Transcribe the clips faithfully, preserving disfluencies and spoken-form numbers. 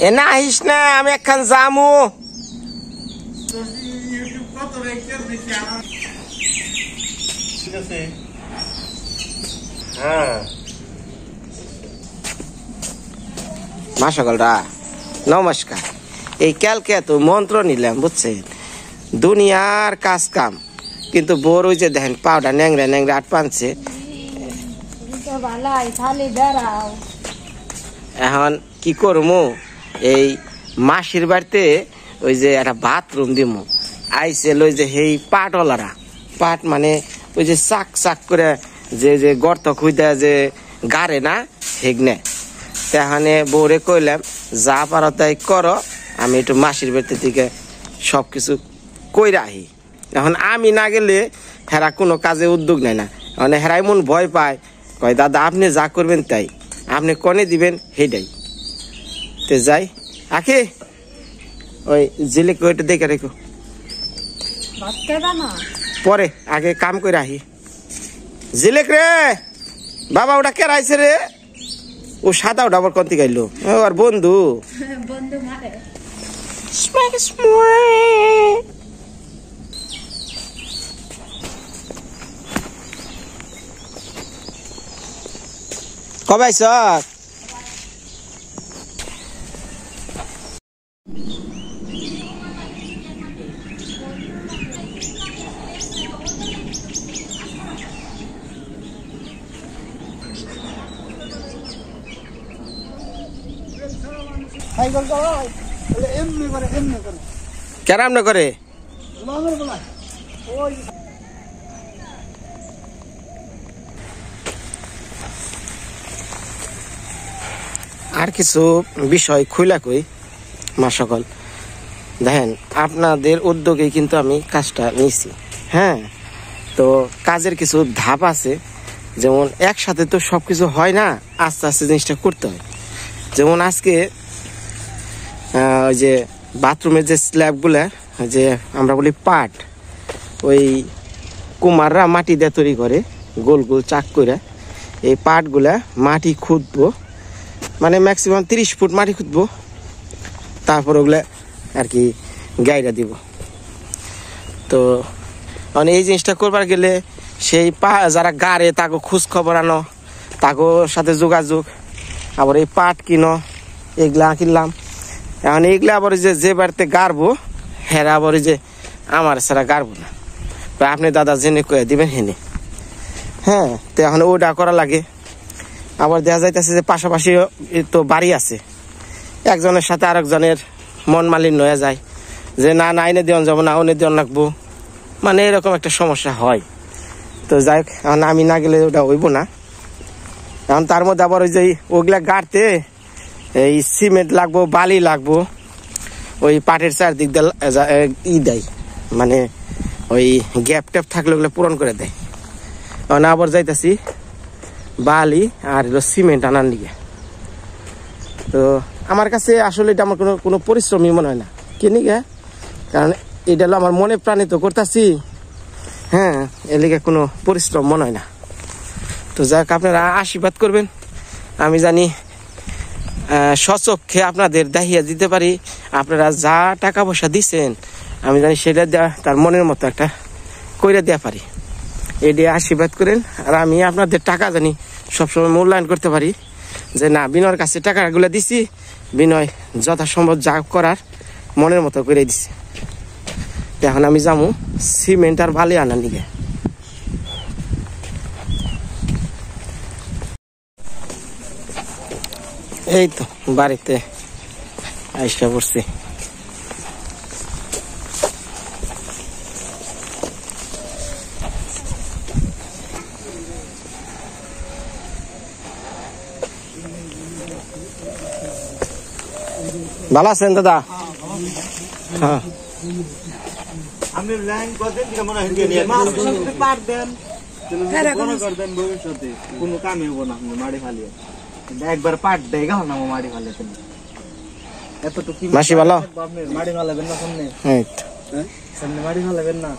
এ না আহিস না, আমি একখান জামু। হ্যাঁ মা সকলরা নমস্কার। এই কালকে তো মন্ত্র নিলাম বুঝছেন, দুনিয়ার কাজ কাম, কিন্তু বোর ওই যে দেখেন পাউডা ন্যাংরা ন্যাংরা আট পানছে। এখন কি করবো, এই মাসির বাড়িতে ওই যে একটা বাথরুম দিমু আইসে ওই যে সেই পাটওয়ালারা, পাট মানে ওই যে চাক চাক করে যে যে গর্ত খুঁজে যে গাড়ে না হেগনে। তাহলে বউরে কইলাম যা পারো তাই করো, আমি একটু মাসির বাড়িতে থেকে সব কিছু কইরা আহি। এখন আমি না গেলে হেরা কোনো কাজে উদ্যোগ নেয় না, মানে হেরা এমন ভয় পায়, কয় দাদা আপনি যা করবেন তাই, আপনি কনে দিবেন সেইটাই। তে যাই আখি, ওই জেলে কইটা দেখে রেখো, পরে আগে কাম করে আহি। জিলেক রে বাবা, ওটা কে রাইছে রে? ও সাদা ওটা আবার কন্তি গাইলো, আর বন্ধু কবে আইস? কেরাম না করে আর কিছু বিষয় খুইলা কই মা সকল। দেখেন আপনাদের উদ্যোগে কিন্তু আমি কাজটা নিছি। হ্যাঁ, তো কাজের কিছু ধাপ আছে, যেমন একসাথে তো সবকিছু হয় না, আস্তে আস্তে জিনিসটা করতে হয়। যেমন আজকে ওই যে বাথরুমের যে স্ল্যাবগুলা, যে আমরা বলি পাট, ওই কুমাররা মাটি দিয়ে তৈরি করে গোল গোল চাক করে। এই পাটগুলা মাটি খুঁদবো, মানে ম্যাক্সিমাম তিরিশ ফুট মাটি খুঁদবো, তারপর ওগুলা আর কি গাইরা দিব। তো মানে এই জিনিসটা করবার গেলে সেই পা যারা গাড়ে তাকে খোঁজ খবর আনো, তাকে সাথে যোগাযোগ, আবার এই পাট কিনো, এগুলা কিনলাম। এখন এইগুলা আবার যে যে বাড়িতে গাড়বো হেরা আবার যে আমার ছাড়া গাড়বো না, আপনি দাদা জেনে কয়ে দিবেন হেনে। হ্যাঁ, তো এখন ওটা করা লাগে। আবার দেখা যাইতেছে যে পাশাপাশি তো বাড়ি আছে, একজনের সাথে আরেকজনের মন মালিন্য হয়ে যায়, যে না না এনে দেওয়া যাবো না, ওনে দেওয়া রাখবো, মানে এরকম একটা সমস্যা হয়। তো যাই হোক, এখন আমি না গেলে ওটা হইব না। এখন তার মধ্যে আবার ওই যে ওগুলা গাড়তে এই সিমেন্ট লাগবো, বালি লাগবো, ওই পাটের চারদিক দিয়ে ই দেয়, মানে ওই গ্যাপ ট্যাপ থাকলে ওগুলো পূরণ করে দেয়। এখন আবার যাইতেছি বালি আর হলো সিমেন্ট আনার দিকে। তো আমার কাছে আসলে এটা আমার কোনো কোনো পরিশ্রমই মনে হয় না, কিনি গে, কারণ এটা হলো আমার মনে প্রাণিত করতেছি। হ্যাঁ, এর লিগে কোনো পরিশ্রম মনে হয় না। তো যাক, আপনারা আশীর্বাদ করবেন, আমি জানি স্বচক্ষে আপনাদের দেখিয়ে দিতে পারি। আপনারা যা টাকা পয়সা দিচ্ছেন আমি জানি সেটা দেওয়া তার মনের মতো একটা কইরা দেওয়া পারি। এই দিয়ে আশীর্বাদ করেন, আর আমি আপনাদের টাকা জানি সবসময় মূল্যায়ন করতে পারি, যে না বিনয়ের কাছে টাকাগুলো দিছি, বিনয় যথাসম্ভব যা করার মনের মতো করে দিছে। এখন আমি যাবো সিমেন্ট আর বালি আনার দিকে। এই তো বাড়িতে আইসা পড়ছি। ভালো আছেন দাদা? হ্যাঁ, আপনি লাইন করতেন কি মনে হয় মাছ পাট দেন, করবেন ভবিষ্যতে কোনো কামে হবো না। আপনি মাটি ফালিয়ে একবার পাট দেয় গেল না, মাটি ফালিয়ে এতটুকু মাসি ভালো? আপনি মাটি ফালাবেন না সামনে? হ্যাঁ, সামনে মাটি ফালাবেন না,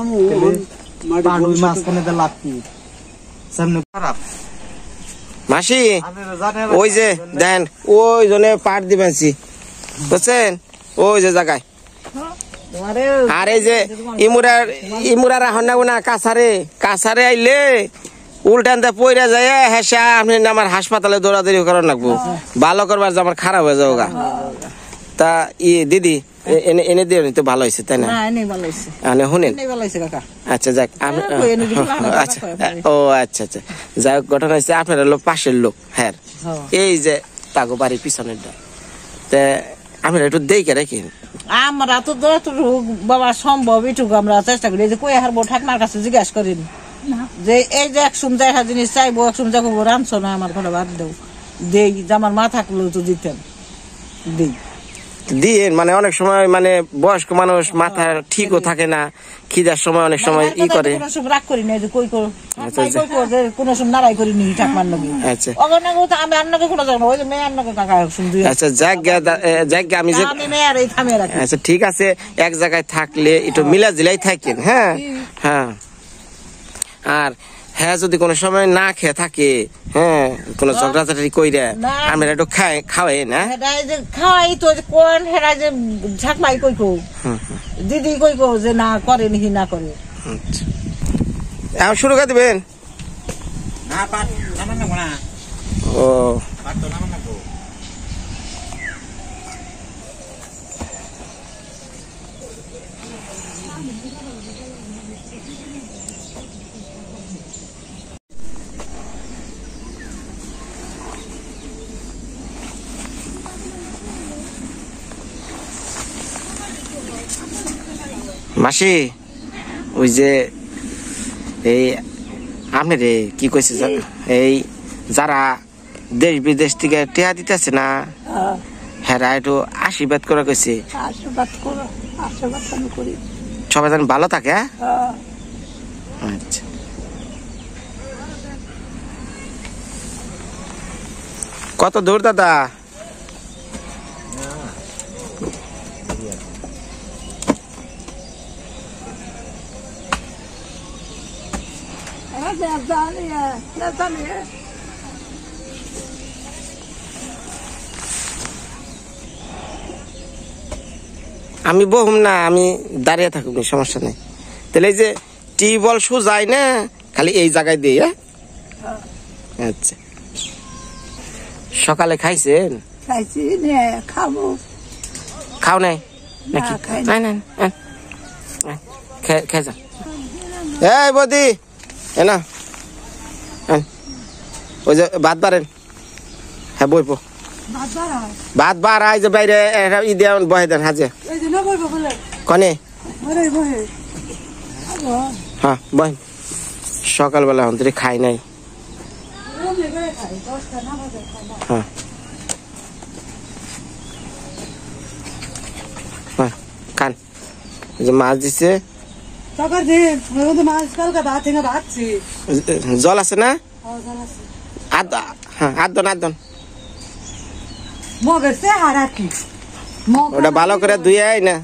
মাছ কোনে লাগতি সামনে খারাপ। মাসি ওই যে দেন ওই জনে পাট দিবেনছি, বুঝছেন ওই যে জায়গায় আর এই যে ইমুরার ইমুরার হন্না গুনা কাছারে কাছারে আইলে উল্টানতে পইরা যায় হেসা আপনি আমার হাসপাতালে দৌড়াদৌড়ি করার লাগবো ভালো করবার যে আমার খারাপ হয়ে যাবো গা তা ই দিদি এনে এনে দিয়ে তো ভালো হয়েছে তাই না শুনেন আচ্ছা যাক আচ্ছা ও আচ্ছা আচ্ছা যাই হোক ঘটনা হয়েছে আপনার লোক পাশের লোক হ্যাঁ এই যে তাগো বাড়ির পিছনের তা আপনারা একটু দেখে রাখেন আমরা তো বাবা সম্ভব এটুকু আমরা চেষ্টা করি যে কই হারবো ঠাকমার কাছে জিজ্ঞাসা করিনি যে এই যে একশো দেখা জিনিস চাইবো একশো যাবো রাঁধছো না আমার ঘরে বাদ দেও দেই যে আমার মা থাকলো তো দিতেন দিই দিন মানে অনেক সময় মানে বয়স্ক মানুষ মাথা ঠিকও থাকে না খিদার সময় অনেক সময় ই করে রাগ করি না যে কই কোনো সময় নারাই করিনি ঠাকমার নাকি আচ্ছা আমি আপনাকে কোনো যাবো ওই যে মেয়ে আপনাকে কাকা শুনছি আচ্ছা যাক যাক আমি যে মেয়ের এই থামিয়ে রাখি আচ্ছা ঠিক আছে এক জায়গায় থাকলে একটু মিলা জিলাই থাকেন হ্যাঁ হ্যাঁ আর হ্যাঁ যদি কোনো সময় না খেয়ে থাকে হ্যাঁ কোনো ঝগড়াঝাটি কইরা আমরা একটু খাই খাওয়াই না খাওয়াই তো কোন হেরা যে ঝাকমাই কই কো দিদি কই কো যে না করে নাকি না করে এখন শুরু করে দিবেন না পাট নামান না না ও পাট তো নামান না মাসি ওই যে এই আপনি রে কি কইছে এই যারা দেশ বিদেশ থেকে টিয়া দিতেছে না হ্যাঁ একটু আশীর্বাদ করে কইছে সবাই যেন ভালো থাকে আচ্ছা কত দূর দাদা আমি বহুম না আমি দাঁড়িয়ে থাকুক সমস্যা নেই তাহলে এই যে টিউবওয়েল শু যায় না খালি এই জায়গায় দিয়ে আচ্ছা সকালে খাইছেন খাইছি খাবো খাও নাই নাকি নাই নাই খেয়ে যা এই বদি এ না ওই যে ভাত বাড়েন হ্যাঁ বইবো ভাত বার আই যে বাইরে ই দিয়ে বহে দেন হাজে কনে হ্যাঁ বহেন সকালবেলা অন্তরে খাই নাই হ্যাঁ হ্যাঁ খান যে মাছ দিছে জল আছে না হ্যাঁ আট দন আট দন ওটা ভালো করে ধুয়ে আয় না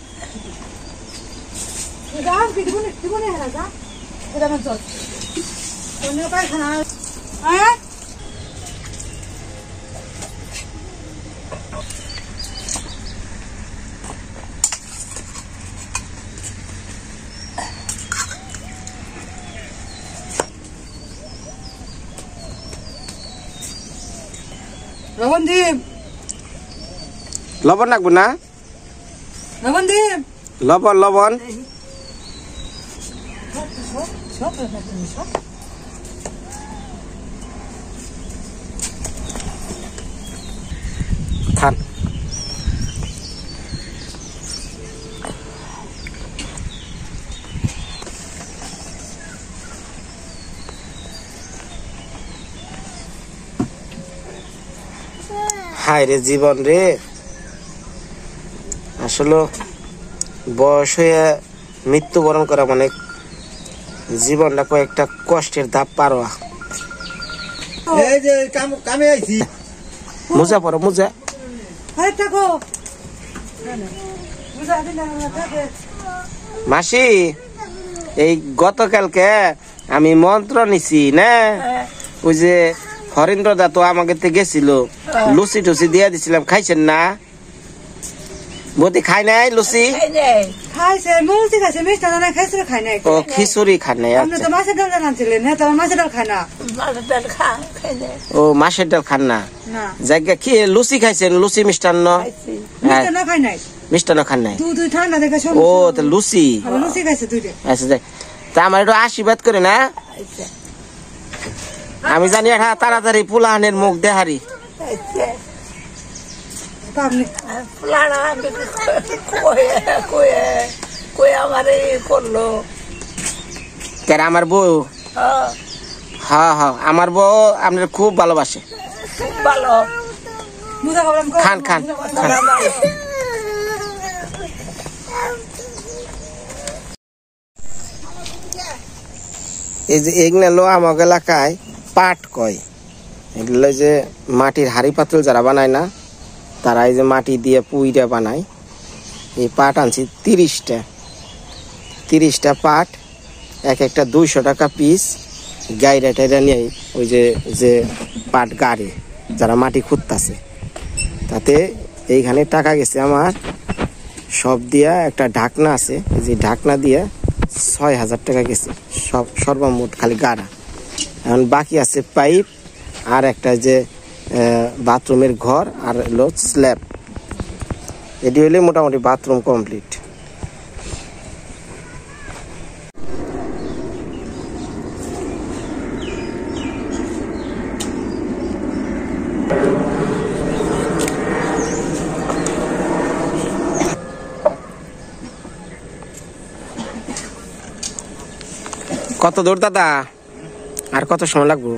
রবনদীপ লবণ রাখবো না রবনদীপ লবণ লবণ খান হায় রে জীবন রে আসলে বয়স হয়ে মৃত্যুবরণ করা মানে জীবনটা কয়েকটা কষ্টের ধাপ পারোয়া এই যে কাম কামে আইছি মোজা পড়ো মোজা মাসি এই গতকালকে আমি মন্ত্র নিছি না ওই যে হরেন্দ্র দা তো আমাকে গেছিল লুচি টুচি দিয়ে দিছিলাম খাইছেন না বৌদি খাই নাই লুচি? খাইছে মুলতি খাইছে মিষ্টান্ন না খাইছে খাই নাই ও খিচুড়ি খান নাই। আপনি তো মাছের ডাল আনছিলেন হ্যাঁ তো মাছের ডাল খায় না ও মাছের ডাল খান না? না জায়গা কি লুচি খাইছেন? লুচি মিষ্টান্ন? মিষ্টান্ন খাই নাই মিষ্টান্ন খান নাই? দুধ দুই ঠান্ডা দেখে ও তো লুচি। লুচি খাইছে দুইটা। আচ্ছা যাক, তা আমার একটু আশীর্বাদ করে না, আমি জানি এটা তাড়াতাড়ি পুলাহানের মুখ দেহারি। আপনি কেন আমার বউ? হ্যাঁ হ্যাঁ আমার বউ আপনার খুব ভালোবাসে। ভালো খান খান খান। এই যে এগুলো আমাকে এলাকায় পাট কয়। এগুলো যে মাটির হাড়ি পাতল যারা বানায় না, তারা এই যে মাটি দিয়ে পুইটা বানায়। এই পাট আনছি তিরিশটা তিরিশটা পাট, এক একটা দুইশো টাকা পিস। গাইরা টাইরা নিয়ে ওই যে যে পাট গাড়ি যারা মাটি খুঁড়তেছে, তাতে এইখানে টাকা গেছে আমার সব দিয়া। একটা ঢাকনা আছে, এই যে ঢাকনা দিয়ে ছয় হাজার টাকা গেছে সব সর্বমোট খালি গাড়া। এখন বাকি আছে পাইপ আর একটা যে বাথরুমের ঘর আর হলো স্ল্যাব। এটি হলে মোটামুটি বাথরুম কমপ্লিট। কত দূর দাদা? আর কত সময় লাগবো?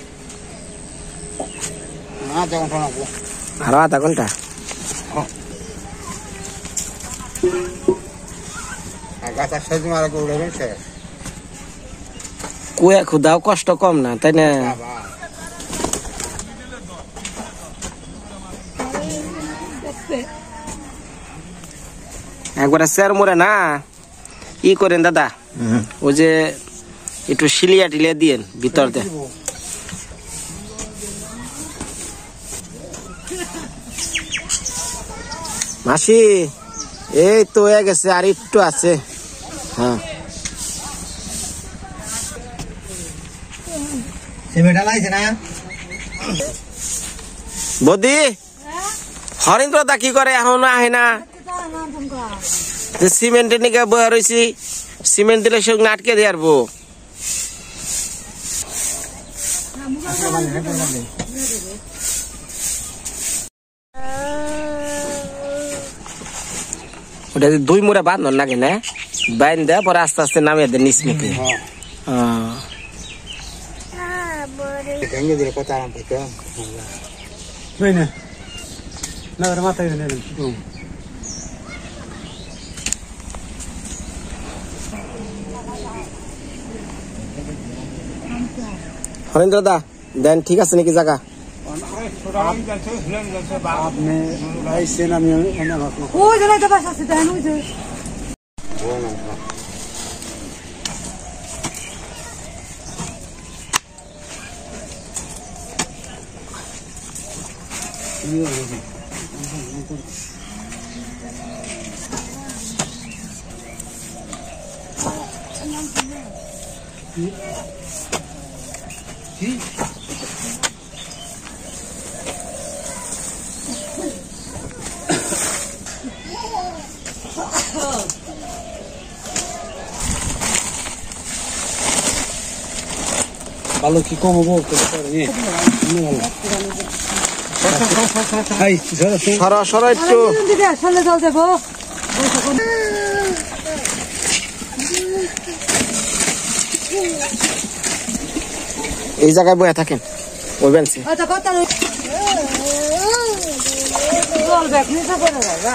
আরো আধা ঘন্টা। কুয়া খুদাও কষ্ট কম না, তাই না? একবারে স্যার মোরে না ই করেন দাদা, ওই যে একটু শিলিয়া টিলিয়া দিয়েন ভিতর দিয়ে। মাসি এই তো হয়ে গেছে, আর একটু আছে। হ্যাঁ বৌদি, হরেন্দ্র দা কি করে এখন আহে না? সিমেন্টের নিকে বয়ে রয়েছি, সিমেন্ট দিলে সঙ্গে আটকে দিয়ে আসবো। ওটা দুই মুড়ে বাঁধন লাগে না, বাইন দেয় পরে আস্তে আস্তে নামিয়ে দেয় নিচ মুখে। হরেন্দ্র দা দেন, ঠিক আছে নাকি জায়গা? ওই জায়গায় বাস আছে দেন ওই যে ভালো কি কমবো সর সর একটু। সামনে চল যাবো। এই জায়গায় বয়ে থাকেন ওই বেঞ্চে। আচ্ছা কত চল ব্যাগ নিয়ে যাবো না।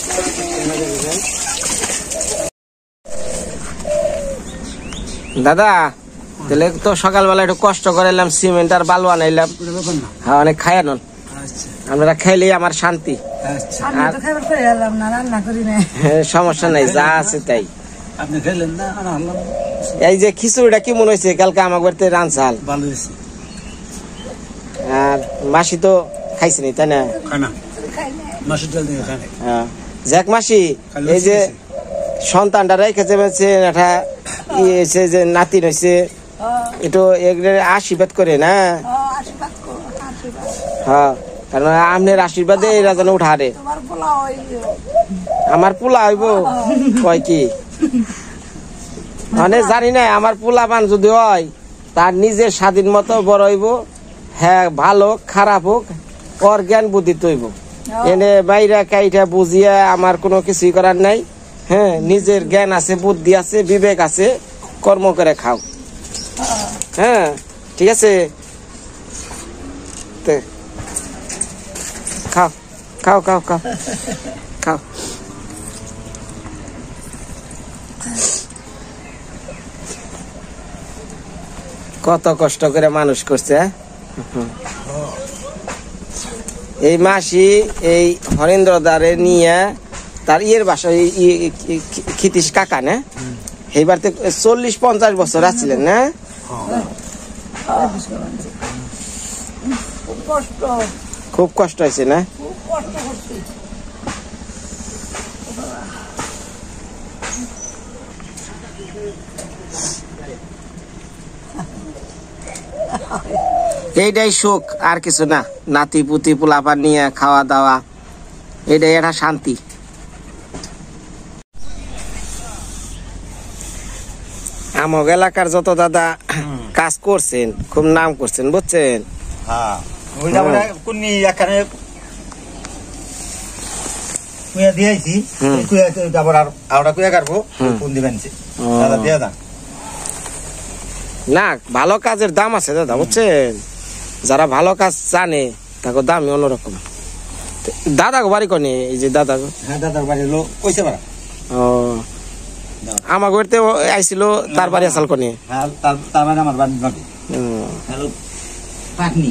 দাদা তাহলে তো সকালবেলা একটু কষ্ট করে এলাম, সিমেন্ট আর বালু আনাইলাম। হ্যাঁ অনেক খাই আনুন, আপনারা খাইলেই আমার শান্তি। আমি তো খাবার করে এলাম না, রান্না করি না। সমস্যা নাই, যা আছে তাই। আপনি খেলেন না? এই যে খিচুড়িটা কি মনে হয়েছে কালকে আমার বাড়িতে রানছাল? ভালো হয়েছে। আর মাসি তো খাইছে নি তাই না? খায় না, মাছের ডাল দিয়ে খায়। হ্যাঁ জ্যাক মাসি এই যে সন্তানটা রেখে যাবেন একটা ইয়ে হয়েছে যে নাতি হয়েছে একটু এগুলো আশীর্বাদ করে না হ্যাঁ কারণ আপনার আশীর্বাদে এরা যেন উঠারে আমার পোলা হইব কয় কি মানে জানি না আমার পোলা পান যদি হয় তার নিজের স্বাধীন মতো বড় হইব হ্যাঁ ভালো খারাপ হোক ওর জ্ঞান বুদ্ধি তৈব এনে বাইরা কাইটা বুঝিয়া আমার কোনো কিছুই করার নাই হ্যাঁ নিজের জ্ঞান আছে বুদ্ধি আছে বিবেক আছে কর্ম করে খাও হ্যাঁ ঠিক আছে খাও খাও খাও খাও খাও কত কষ্ট করে মানুষ করছে এই মাসি এই হরেন্দ্র দ্বারে নিয়ে তার ইয়ের বাসা খিতিস কাকা না এইবার তো চল্লিশ পঞ্চাশ বছর আসছিলেন না খুব কষ্ট হয়েছে না এইটাই সুখ আর কিছু না নাতি পুতি পোলাপান নিয়ে খাওয়া দাওয়া এটাই একটা শান্তি আমগ এলাকার যত দাদা কাজ করছেন খুব নাম করছেন বুঝছেন হ্যাঁ ওই আমরা কোনি এখানে কুয়া দিয়েছি কুয়া তারপর আর আমরা কুয়া কাটবো কোন দিবেন দাদা দিয়ে দাও না ভালো কাজের দাম আছে দাদা বুঝছেন যারা ভালো কাজ জানে তাকে দামই অন্যরকম দাদা গো বাড়ি কনে এই যে দাদা গো হ্যাঁ দাদার বাড়ি লোক কইছে বাড়া ও আমার বাড়িতে আইছিল তার বাড়ি আসাল কনে হ্যাঁ তার মানে আমার বাড়ি নাকি হ্যালো পাটনি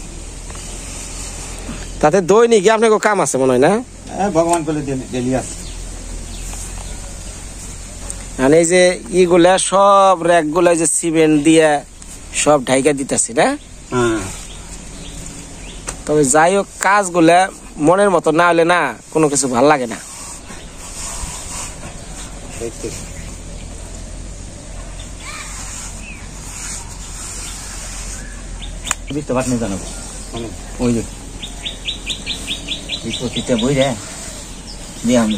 তাতে দৈনিক আপনার কাম আছে মনে হয় না ভগবান বলে ডেলি আছে মানে এই যে ইগুলা সব র্যাক গুলা যে সিমেন্ট দিয়ে সব ঢাইকা দিতেছি না তবে যাই হোক কাজগুলা মনের মতো না হলে না কোনো কিছু ভাল লাগে না ওই যে প্রতিটা বই রে দিয়ে আমি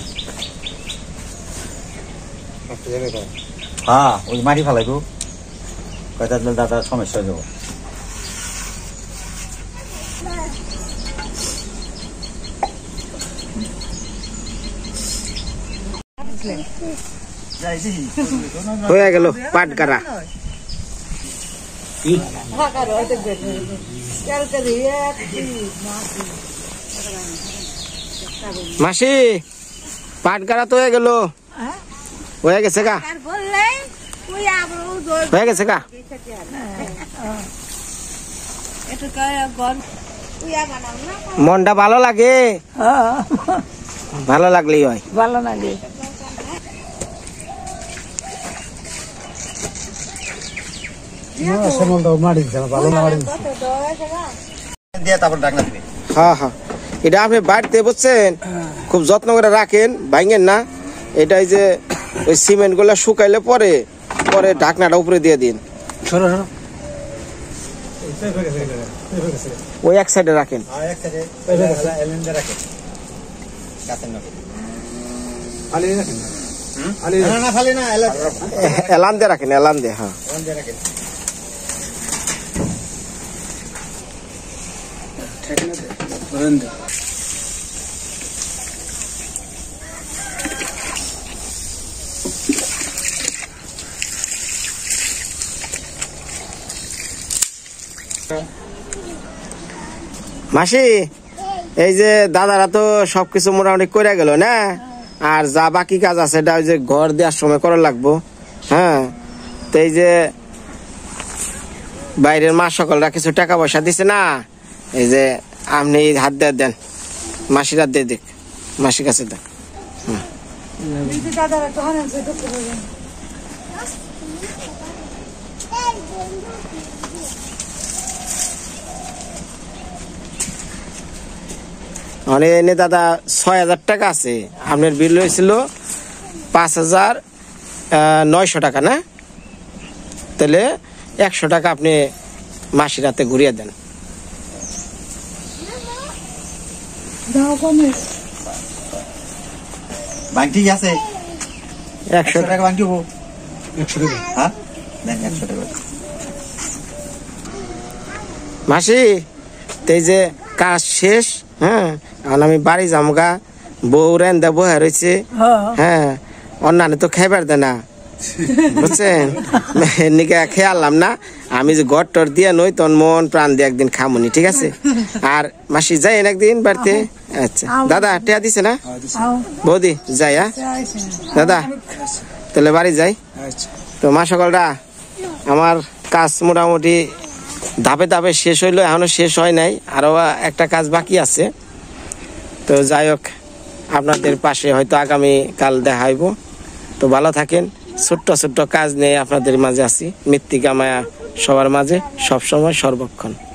হ্যাঁ ওই মাটি ফেলাইব কয়টা দিলে দাদার সমস্যা হয়ে যাব হয়ে গেল পাট গাড়া মাসি পাট গাড়া তো হয়ে গেল হয়ে গেছে গা হয়ে গেছে গা মনটা ভালো লাগে ভালো লাগলেই হয় ভালো লাগে হ্যাঁ হ্যাঁ এটা আপনি বাড়িতে বুঝছেন খুব যত্ন করে রাখেন ভাঙেন না এটা যে ওই সিমেন্ট গুলা শুকাইলে পরে পরে ঢাকনাটা উপরে দিয়ে দিন ওই এক সাইডে রাখেন এলান দিয়ে রাখেন এলান দিয়ে হ্যাঁ মাসি এই যে দাদারা তো সবকিছু মোটামুটি করে গেল না আর যা বাকি কাজ আছে এটা ওই যে ঘর দেওয়ার সময় করা লাগবো হ্যাঁ তো এই যে বাইরের মা সকলরা কিছু টাকা পয়সা দিছে না এই যে আপনি হাত দিয়ে দেন মাসির হাত দিয়ে দেখ মাসির কাছে দেখ মানে এনে দাদা ছয় হাজার টাকা আছে, আপনার বিল হয়েছিল পাঁচ হাজার নয়শো টাকা না? তাহলে একশো টাকা আপনি মাসির হাতে ঘুরিয়ে দেন। ব্যাংক ঠিক আছে, একশো একশো টাকা ব্যাংক দিব। একশো টাকা হ্যাঁ দেন একশো টাকা। মাসি এই যে কাজ শেষ, হ্যাঁ এখন আমি বাড়ি যামগা, বউ রেন্দা বহে রয়েছে, হ্যাঁ অন্যান্য তো খাইবার দেয় না বুঝছেন, এদিকে খেয়ালাম না আমি যে ঘর টর দিয়ে নই তখন মন প্রাণ দিয়ে একদিন খামুনি, ঠিক আছে? আর মাসি যাই একদিন বাড়িতে। আচ্ছা দাদা টিয়া দিছে না বৌদি? যাই হ্যাঁ দাদা, তাহলে বাড়ি যাই। আচ্ছা তো মা সকলরা আমার কাজ মোটামুটি ধাপে ধাপে শেষ হইলো, এখনো শেষ হয় নাই, আরো একটা কাজ বাকি আছে। তো যাই হোক, আপনাদের পাশে হয়তো আগামী কাল দেখা হইব। তো ভালো থাকেন, ছোট্ট ছোট্ট কাজ নিয়ে আপনাদের মাঝে আছি, মৃত্তিকা মায়া সবার মাঝে সবসময় সর্বক্ষণ।